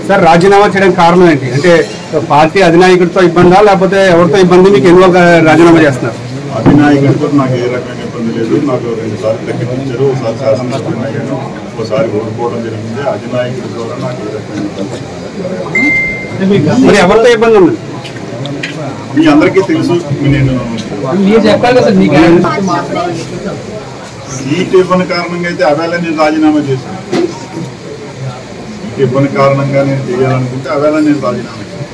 Sir రాజీనామా చేయడానికి కారణం ఏంటి? అంటే పార్టీ అధినాయకుడితో ఇబ్బందా లేకపోతే ఎవరితో ఇబ్బంది మీకు ఎందువల్ల రాజీనామా చేస్తున్నారు? అధినాయకుడితో నాకు ఏ రకమైన ఇబ్బంది లేదు. నాకు 2 సార్లు లెక్కించారు, ఒకసారి శాసనసభ్యుని అయ్యాను, ఒకసారి ఓడిపోవడం జరిగింది. అధినాయకుడి ద్వారా నాకు ఏ రకమైన ఇబ్బంది. మరి ఎవరితో ఇబ్బంది ఉంది? మీ అందరికీ తెలుసు. నేను సీట్ ఇవ్వని కారణంగా అయితే అవేళ నేను రాజీనామా చేశాను. సీట్ ఇవ్వని కారణంగా నేను చేయాలనుకుంటే అవేళ నేను రాజీనామా చేశాను.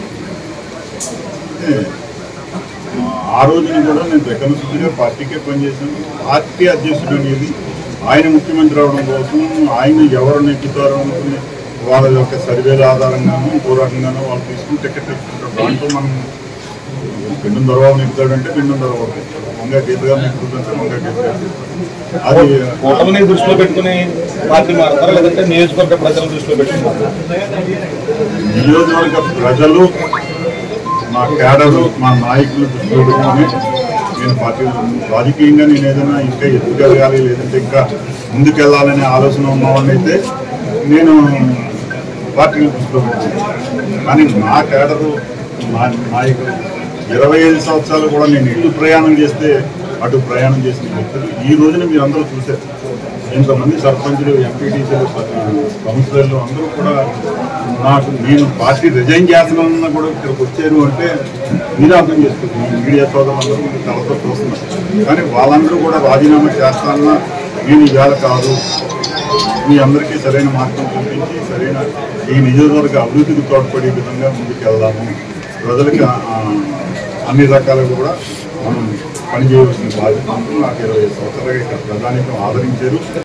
ఆ రోజున కూడా నేను రెకనెస్గా పార్టీకే పనిచేశాను. పార్టీ అధ్యక్షుడు అనేది ఆయన ముఖ్యమంత్రి అవడం కోసం ఆయన ఎవరు నెగ్గుతారో అనుకుని వాళ్ళ యొక్క సర్వేల ఆధారంగానూ ఇంకో రకంగానూ వాళ్ళు తీసుకుని టికెట్ తెచ్చుకుంటారు. దాంట్లో మనం పిండం దొరబాబు నెగ్గుతాడంటే పిండం దొరబాబు తెచ్చాడు, వంగా గీత గారు నెగ్గుతుందంటే వంగా గీత గారు. అది ఓటమిని దృష్టిలో పెట్టుకుని పార్టీ మారుతారా లేదంటే నియోజకవర్గ ప్రజల దృష్టిలో పెట్టుకుంటారు? నియోజకవర్గ ప్రజలు, మా కేడరు, మా నాయకులు దృష్టిలో పెట్టుకుని నేను పార్టీ రాజకీయంగా నేను ఏదైనా ఇంకా ఎదుగుదలగాలి లేదంటే ఇంకా ముందుకెళ్ళాలనే ఆలోచన ఉన్నవాడిని అయితే నేను పార్టీని దృష్టిలో పెట్టుకున్నాను. కానీ నా కేడరు, నా నాయకులు 25 సంవత్సరాలు కూడా నేను ఇటు ప్రయాణం చేస్తే అటు ప్రయాణం చేసిన వ్యక్తులు ఈ రోజున మీరు అందరూ చూశారు. ఇంతమంది సర్పంచులు, ఎంపీటీసీలు, కౌన్సిలర్లు అందరూ కూడా నేను పార్టీ రిజైన్ చేస్తున్నానన్నా కూడా ఇక్కడికి వచ్చారు అంటే మీరు అర్థం చేసుకుంటారు. ఈ మీడియా సోదరులందరూ తలతో చూస్తున్నారు. కానీ వాళ్ళందరూ కూడా రాజీనామా చేస్తానన్నా నేను ఇవాళ కాదు, మీ అందరికీ సరైన మార్గం చూపించి సరైన ఈ నియోజకవర్గ అభివృద్ధికి తోడ్పడే విధంగా ముందుకు వెళ్దాము, ప్రజలకి అన్ని రకాలుగా కూడా మనం పనిచేయవలసిన బాధ్యత. నాకు 25 సంవత్సరాలుగా ఇక్కడ ప్రధానికం ఆదరించారు.